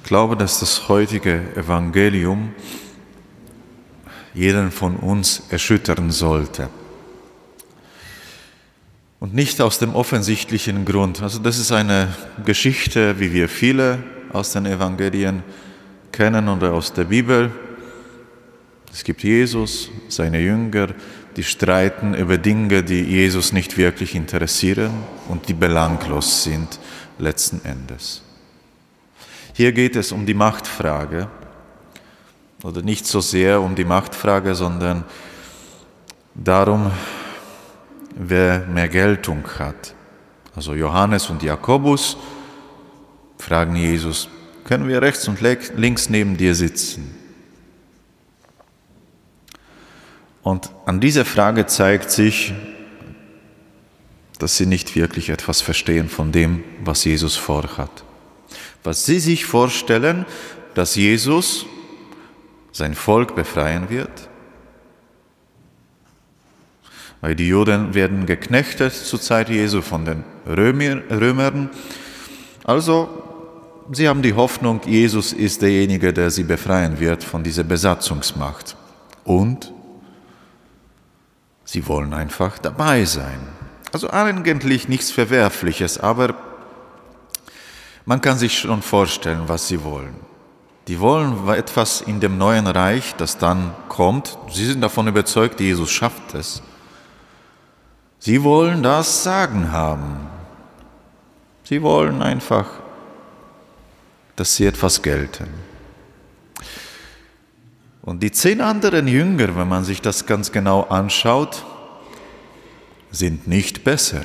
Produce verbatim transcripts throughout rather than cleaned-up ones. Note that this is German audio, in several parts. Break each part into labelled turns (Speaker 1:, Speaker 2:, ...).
Speaker 1: glaube, dass das heutige Evangelium jeden von uns erschüttern sollte. Und nicht aus dem offensichtlichen Grund. Also das ist eine Geschichte, wie wir viele aus den Evangelien kennen oder aus der Bibel. Es gibt Jesus, seine Jünger, die streiten über Dinge, die Jesus nicht wirklich interessieren und die belanglos sind letzten Endes. Hier geht es um die Machtfrage, oder nicht so sehr um die Machtfrage, sondern darum, wer mehr Geltung hat. Also Johannes und Jakobus fragen Jesus, können wir rechts und links neben dir sitzen? Und an dieser Frage zeigt sich, dass sie nicht wirklich etwas verstehen von dem, was Jesus vorhat. Was sie sich vorstellen, dass Jesus sein Volk befreien wird, weil die Juden werden geknechtet zur Zeit Jesu von den Römer, Römern. Also, sie haben die Hoffnung, Jesus ist derjenige, der sie befreien wird von dieser Besatzungsmacht. Und sie wollen einfach dabei sein. Also eigentlich nichts Verwerfliches, aber man kann sich schon vorstellen, was sie wollen. Die wollen etwas in dem neuen Reich, das dann kommt. Sie sind davon überzeugt, Jesus schafft es. Sie wollen das Sagen haben. Sie wollen einfach, dass sie etwas gelten. Und die zehn anderen Jünger, wenn man sich das ganz genau anschaut, sind nicht besser.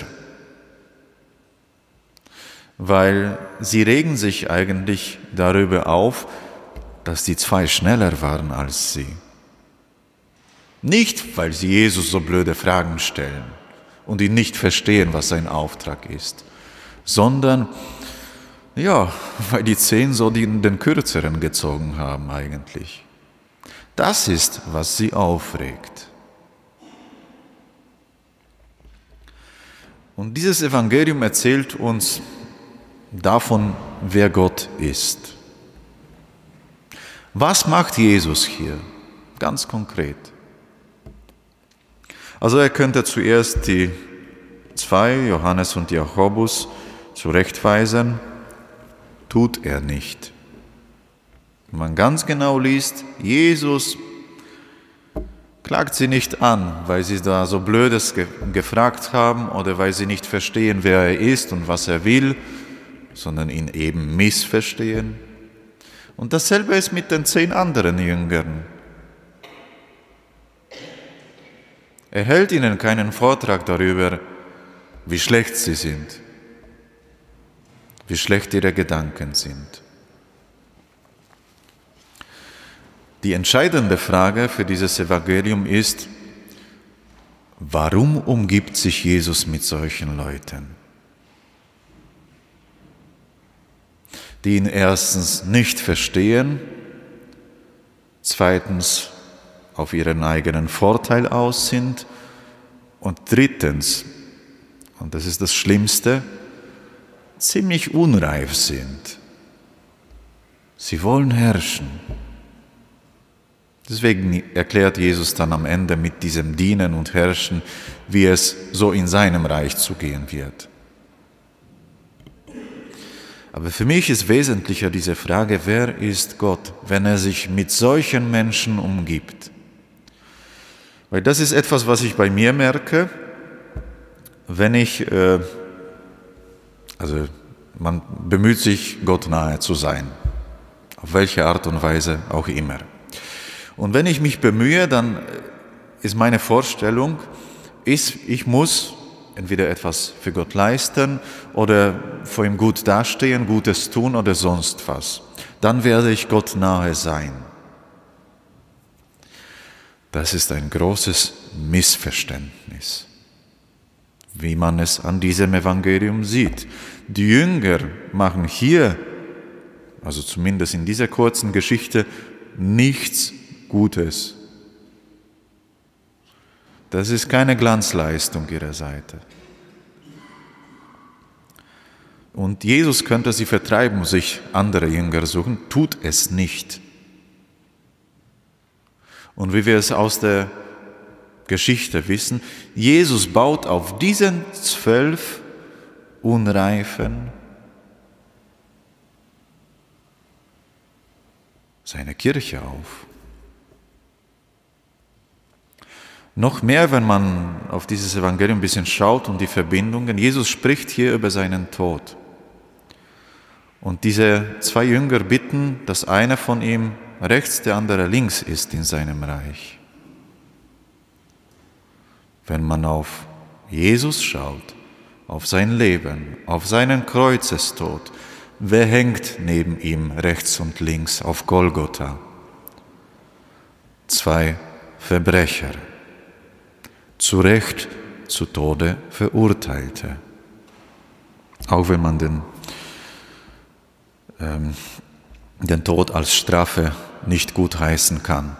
Speaker 1: Weil sie regen sich eigentlich darüber auf, dass die zwei schneller waren als sie. Nicht, weil sie Jesus so blöde Fragen stellen und ihn nicht verstehen, was sein Auftrag ist, sondern, ja, weil die zehn so den, den Kürzeren gezogen haben eigentlich. Das ist, was sie aufregt. Und dieses Evangelium erzählt uns davon, wer Gott ist. Was macht Jesus hier? Ganz konkret. Also er könnte zuerst die zwei, Johannes und Jakobus, zurechtweisen, tut er nicht. Wenn man ganz genau liest, Jesus klagt sie nicht an, weil sie da so Blödes ge- gefragt haben oder weil sie nicht verstehen, wer er ist und was er will, sondern ihn eben missverstehen. Und dasselbe ist mit den zehn anderen Jüngern. Er hält ihnen keinen Vortrag darüber, wie schlecht sie sind, wie schlecht ihre Gedanken sind. Die entscheidende Frage für dieses Evangelium ist, warum umgibt sich Jesus mit solchen Leuten, die ihn erstens nicht verstehen, zweitens auf ihren eigenen Vorteil aus sind und drittens, und das ist das Schlimmste, ziemlich unreif sind. Sie wollen herrschen. Deswegen erklärt Jesus dann am Ende mit diesem Dienen und Herrschen, wie es so in seinem Reich zugehen wird. Aber für mich ist wesentlicher diese Frage, wer ist Gott, wenn er sich mit solchen Menschen umgibt? Weil das ist etwas, was ich bei mir merke, wenn ich, äh, also man bemüht sich, Gott nahe zu sein, auf welche Art und Weise auch immer. Und wenn ich mich bemühe, dann ist meine Vorstellung, ist, ich muss entweder etwas für Gott leisten oder vor ihm gut dastehen, Gutes tun oder sonst was. Dann werde ich Gott nahe sein. Das ist ein großes Missverständnis, wie man es an diesem Evangelium sieht. Die Jünger machen hier, also zumindest in dieser kurzen Geschichte, nichts Gutes. Das ist keine Glanzleistung ihrer Seite. Und Jesus könnte sie vertreiben und sich andere Jünger suchen, tut es nicht. Und wie wir es aus der Geschichte wissen, Jesus baut auf diesen zwölf Unreifen seine Kirche auf. Noch mehr, wenn man auf dieses Evangelium ein bisschen schaut und die Verbindungen. Jesus spricht hier über seinen Tod. Und diese zwei Jünger bitten, dass einer von ihm rechts, der andere links ist in seinem Reich. Wenn man auf Jesus schaut, auf sein Leben, auf seinen Kreuzestod, wer hängt neben ihm rechts und links auf Golgotha? Zwei Verbrecher, zu Recht zu Tode Verurteilte. Auch wenn man den, ähm, den Tod als Strafe nicht gutheißen kann.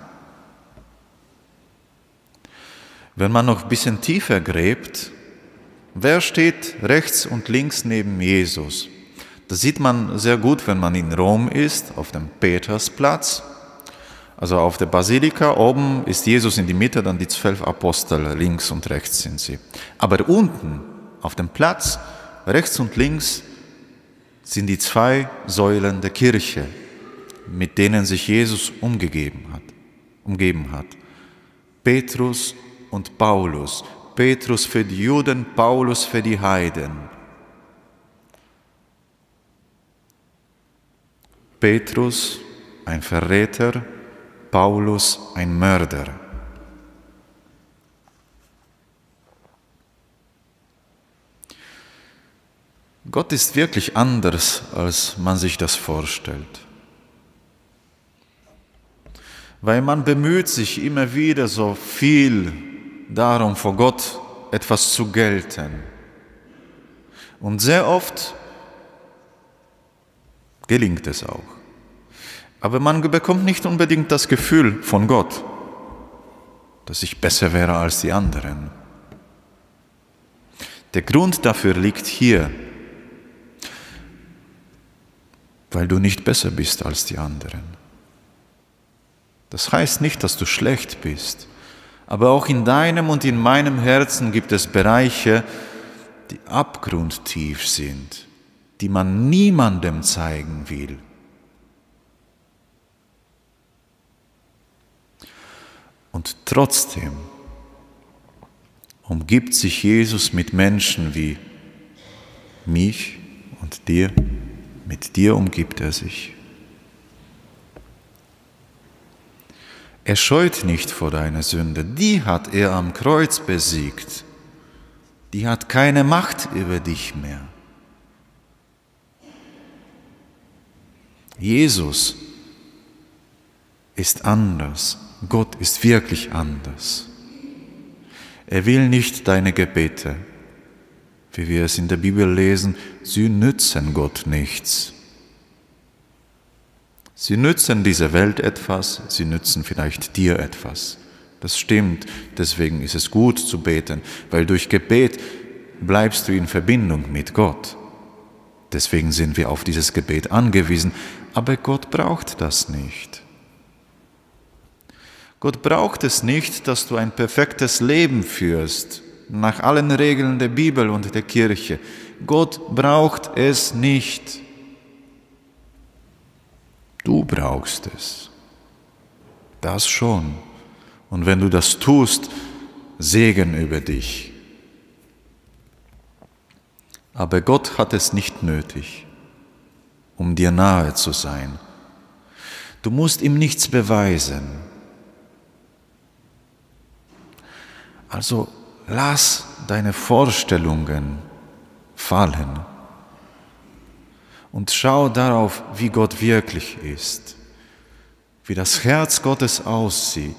Speaker 1: Wenn man noch ein bisschen tiefer gräbt, wer steht rechts und links neben Jesus? Das sieht man sehr gut, wenn man in Rom ist, auf dem Petersplatz. Also auf der Basilika oben ist Jesus in die Mitte, dann die zwölf Apostel, links und rechts sind sie. Aber unten auf dem Platz, rechts und links, sind die zwei Säulen der Kirche, mit denen sich Jesus umgegeben hat, umgeben hat. Petrus und Paulus. Petrus für die Juden, Paulus für die Heiden. Petrus, ein Verräter, Paulus, ein Mörder. Gott ist wirklich anders, als man sich das vorstellt. Weil man bemüht sich immer wieder so viel darum, vor Gott etwas zu gelten. Und sehr oft gelingt es auch. Aber man bekommt nicht unbedingt das Gefühl von Gott, dass ich besser wäre als die anderen. Der Grund dafür liegt hier, weil du nicht besser bist als die anderen. Das heißt nicht, dass du schlecht bist, aber auch in deinem und in meinem Herzen gibt es Bereiche, die abgrundtief sind, die man niemandem zeigen will. Und trotzdem umgibt sich Jesus mit Menschen wie mich und dir. Mit dir umgibt er sich. Er scheut nicht vor deiner Sünde. Die hat er am Kreuz besiegt. Die hat keine Macht über dich mehr. Jesus ist anders. Gott ist wirklich anders. Er will nicht deine Gebete, wie wir es in der Bibel lesen, sie nützen Gott nichts. Sie nützen dieser Welt etwas, sie nützen vielleicht dir etwas. Das stimmt, deswegen ist es gut zu beten, weil durch Gebet bleibst du in Verbindung mit Gott. Deswegen sind wir auf dieses Gebet angewiesen, aber Gott braucht das nicht. Gott braucht es nicht, dass du ein perfektes Leben führst, nach allen Regeln der Bibel und der Kirche. Gott braucht es nicht. Du brauchst es. Das schon. Und wenn du das tust, Segen über dich. Aber Gott hat es nicht nötig, um dir nahe zu sein. Du musst ihm nichts beweisen. Also lass deine Vorstellungen fallen und schau darauf, wie Gott wirklich ist, wie das Herz Gottes aussieht.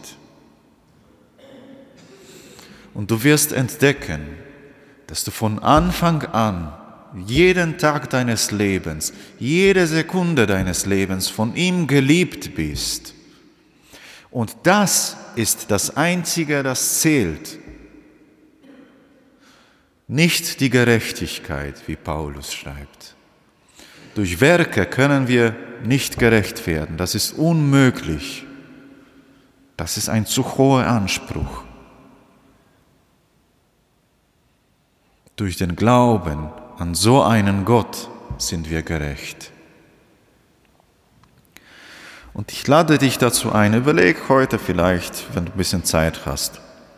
Speaker 1: Und du wirst entdecken, dass du von Anfang an, jeden Tag deines Lebens, jede Sekunde deines Lebens von ihm geliebt bist. Und das ist das Einzige, das zählt. Nicht die Gerechtigkeit, wie Paulus schreibt. Durch Werke können wir nicht gerecht werden. Das ist unmöglich. Das ist ein zu hoher Anspruch. Durch den Glauben an so einen Gott sind wir gerecht. Und ich lade dich dazu ein, überleg heute vielleicht, wenn du ein bisschen Zeit hast.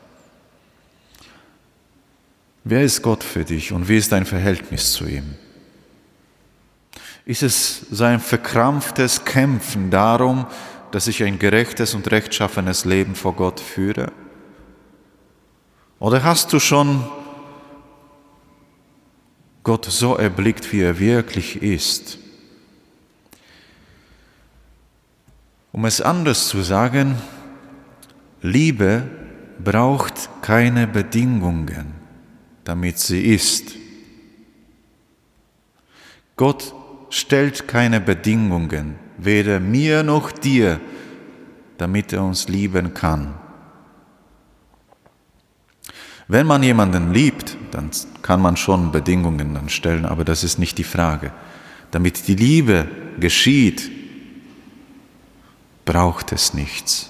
Speaker 1: Wer ist Gott für dich und wie ist dein Verhältnis zu ihm? Ist es sein verkrampftes Kämpfen darum, dass ich ein gerechtes und rechtschaffenes Leben vor Gott führe? Oder hast du schon Gott so erblickt, wie er wirklich ist? Um es anders zu sagen, Liebe braucht keine Bedingungen, damit sie ist. Gott stellt keine Bedingungen, weder mir noch dir, damit er uns lieben kann. Wenn man jemanden liebt, dann kann man schon Bedingungen dann stellen, aber das ist nicht die Frage. Damit die Liebe geschieht, braucht es nichts.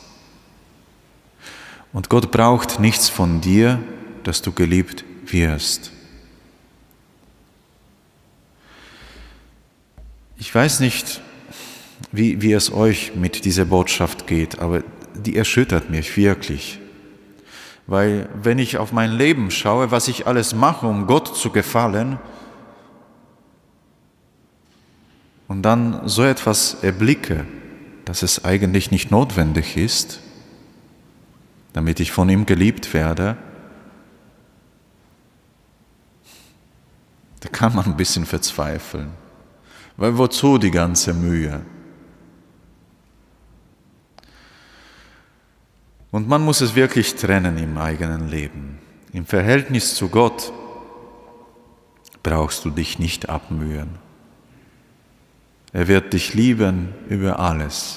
Speaker 1: Und Gott braucht nichts von dir, dass du geliebt wirst. Ich weiß nicht, wie, wie es euch mit dieser Botschaft geht, aber die erschüttert mich wirklich. Weil wenn ich auf mein Leben schaue, was ich alles mache, um Gott zu gefallen, und dann so etwas erblicke, dass es eigentlich nicht notwendig ist, damit ich von ihm geliebt werde, da kann man ein bisschen verzweifeln. Weil wozu die ganze Mühe? Und man muss es wirklich trennen im eigenen Leben. Im Verhältnis zu Gott brauchst du dich nicht abmühen. Er wird dich lieben über alles.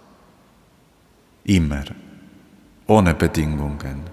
Speaker 1: Immer. Ohne Bedingungen.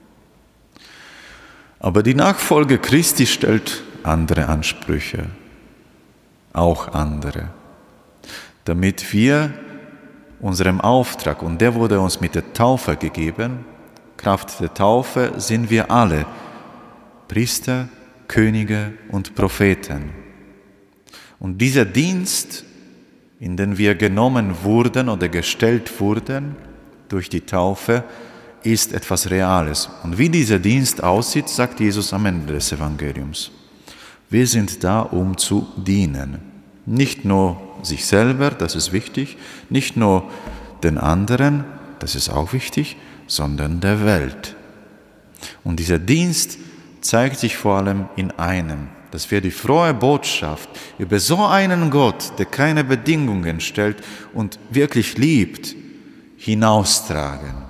Speaker 1: Aber die Nachfolge Christi stellt andere Ansprüche. Auch andere. Damit wir unserem Auftrag, und der wurde uns mit der Taufe gegeben, Kraft der Taufe sind wir alle Priester, Könige und Propheten. Und dieser Dienst, in den wir genommen wurden oder gestellt wurden durch die Taufe, ist etwas Reales. Und wie dieser Dienst aussieht, sagt Jesus am Ende des Evangeliums. Wir sind da, um zu dienen. Nicht nur sich selber, das ist wichtig, nicht nur den anderen, das ist auch wichtig, sondern der Welt. Und dieser Dienst zeigt sich vor allem in einem, dass wir die frohe Botschaft über so einen Gott, der keine Bedingungen stellt und wirklich liebt, hinaustragen.